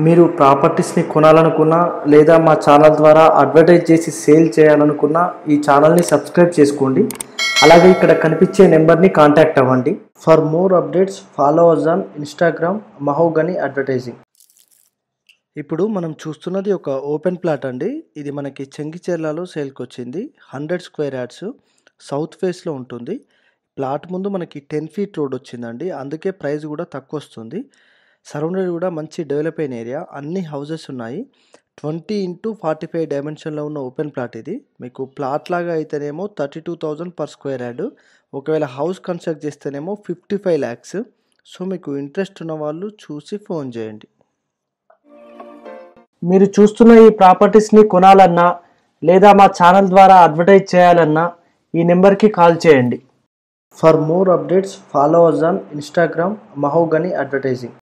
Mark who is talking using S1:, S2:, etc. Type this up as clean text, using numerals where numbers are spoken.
S1: మీరు ప్రాపర్టీస్ని కొనాలనుకున్నా లేదా మా ఛానల్ ద్వారా అడ్వర్టైజ్ చేసి సేల్ చేయాలనుకున్నా ఈ ఛానల్ని సబ్స్క్రైబ్ చేసుకోండి. అలాగే ఇక్కడ కనిపించే నెంబర్ని కాంటాక్ట్ అవ్వండి. For more updates follow us on Instagram Mahogany advertising. ఇప్పుడు మనం చూస్తున్నది ఒక ఓపెన్ ప్లాట్ అండి. ఇది మనకి చెంగిచెర్లలో సేల్కి వచ్చింది. 100 స్క్వేర్ యార్డ్స్ సౌత్ ఫేస్లో ఉంటుంది. ప్లాట్ ముందు మనకి 10 ఫీట్ రోడ్ వచ్చిందండి, అందుకే ప్రైస్ కూడా తక్కువ వస్తుంది. సరౌండెడ్ కూడా మంచి డెవలప్ అయిన ఏరియా, అన్ని హౌసెస్ ఉన్నాయి. 20x45 డైమెన్షన్లో ఉన్న ఓపెన్ ప్లాట్ ఇది. మీకు ప్లాట్ లాగా అయితేనేమో 32,000 పర్ స్క్వేర్ యార్డ్, ఒకవేళ హౌస్ కన్స్ట్రక్ట్ చేస్తేనేమో 55 lakhs. సో మీకు ఇంట్రెస్ట్ ఉన్న వాళ్ళు చూసి ఫోన్ చేయండి. మీరు చూస్తున్న ఈ ప్రాపర్టీస్ని కొనాలన్నా లేదా మా ఛానల్ ద్వారా అడ్వర్టైజ్ చేయాలన్నా ఈ నెంబర్కి కాల్ చేయండి. For more updates follow us on Instagram Mahogany advertising.